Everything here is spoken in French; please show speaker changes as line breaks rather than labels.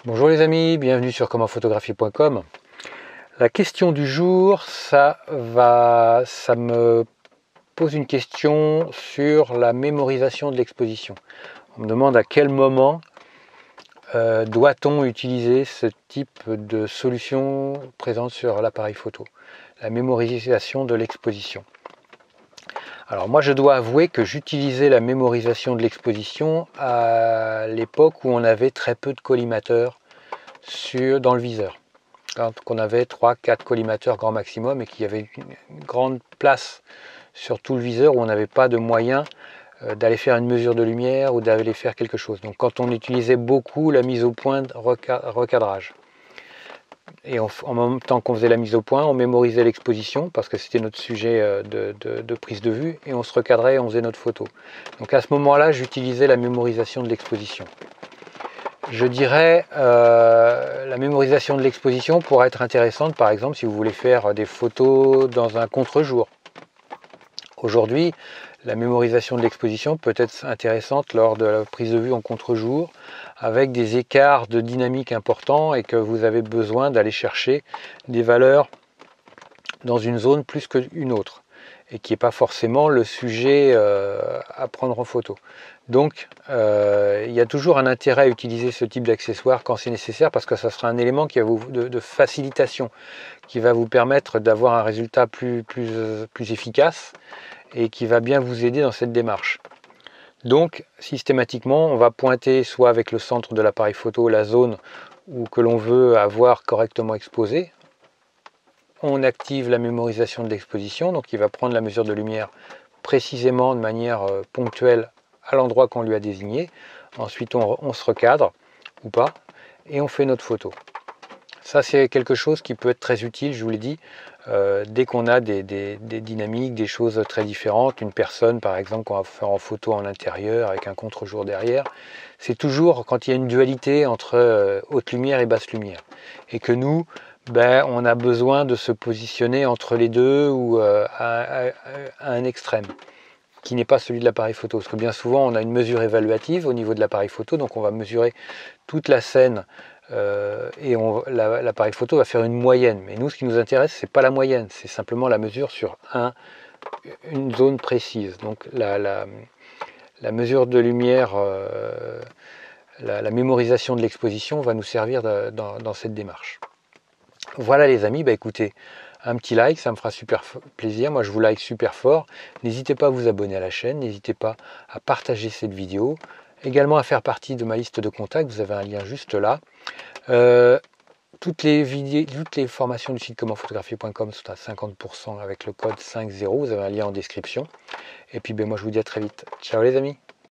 Bonjour les amis, bienvenue sur commentphotographier.com. La question du jour, ça me pose une question sur la mémorisation de l'exposition. On me demande à quel moment doit-on utiliser ce type de solution présente sur l'appareil photo, la mémorisation de l'exposition. Alors moi je dois avouer que j'utilisais la mémorisation de l'exposition à l'époque où on avait très peu de collimateurs dans le viseur. Quand on avait 3-4 collimateurs grand maximum et qu'il y avait une grande place sur tout le viseur où on n'avait pas de moyens d'aller faire une mesure de lumière ou d'aller faire quelque chose. Donc quand on utilisait beaucoup la mise au point de recadrage. Et en même temps qu'on faisait la mise au point, on mémorisait l'exposition parce que c'était notre sujet de prise de vue et on se recadrait et on faisait notre photo. Donc à ce moment-là, j'utilisais la mémorisation de l'exposition. Je dirais la mémorisation de l'exposition pourrait être intéressante par exemple si vous voulez faire des photos dans un contre-jour. Aujourd'hui, la mémorisation de l'exposition peut être intéressante lors de la prise de vue en contre-jour avec des écarts de dynamique importants et que vous avez besoin d'aller chercher des valeurs dans une zone plus qu'une autre et qui n'est pas forcément le sujet à prendre en photo. Donc il y a toujours un intérêt à utiliser ce type d'accessoire quand c'est nécessaire parce que ça sera un élément qui va de facilitation qui va vous permettre d'avoir un résultat plus efficace et qui va bien vous aider dans cette démarche. Donc systématiquement on va pointer soit avec le centre de l'appareil photo la zone que l'on veut avoir correctement exposée. On active la mémorisation de l'exposition, donc il va prendre la mesure de lumière précisément de manière ponctuelle à l'endroit qu'on lui a désigné. Ensuite on se recadre ou pas et on fait notre photo. Ça c'est quelque chose qui peut être très utile, je vous l'ai dit, dès qu'on a des dynamiques, des choses très différentes, une personne par exemple qu'on va faire en photo en intérieur avec un contre-jour derrière, c'est toujours quand il y a une dualité entre haute lumière et basse lumière et que nous on a besoin de se positionner entre les deux ou à un extrême qui n'est pas celui de l'appareil photo. Parce que bien souvent, on a une mesure évaluative au niveau de l'appareil photo, donc on va mesurer toute la scène et l'appareil photo va faire une moyenne. Mais nous, ce qui nous intéresse, c'est pas la moyenne, c'est simplement la mesure sur une zone précise. Donc la mesure de lumière, la mémorisation de l'exposition va nous servir dans cette démarche. Voilà les amis, écoutez, un petit like, ça me fera super plaisir. Moi je vous like super fort. N'hésitez pas à vous abonner à la chaîne, n'hésitez pas à partager cette vidéo. Également à faire partie de ma liste de contacts, vous avez un lien juste là. Toutes les formations du site commentphotographier.com sont à 50% avec le code 50, vous avez un lien en description. Et puis moi je vous dis à très vite. Ciao les amis.